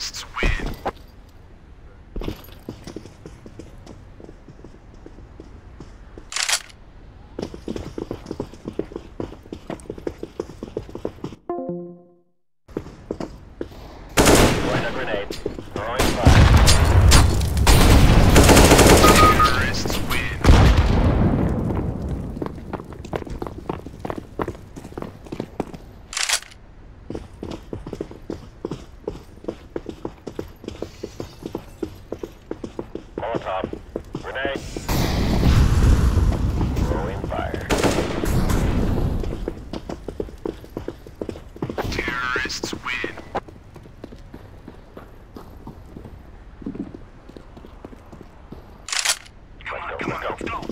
Terrorists win. Throwing a grenade. Throwing fire. Terrorists win. Molotov. Grenade. Throwing fire. Terrorists win. Let's go.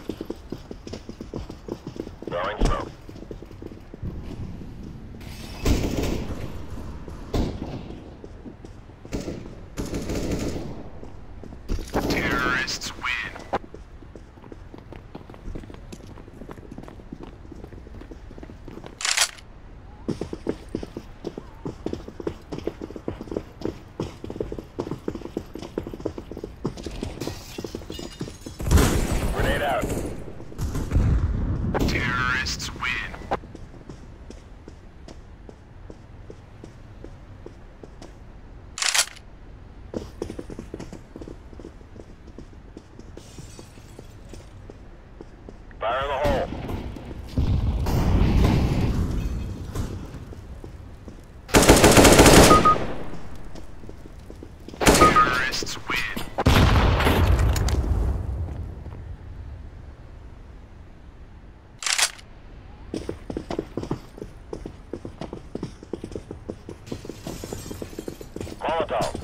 Throwing smoke. Terrorists win. Grenade out. Terrorists win. Fire in the hole. Terrorists win. Molotov.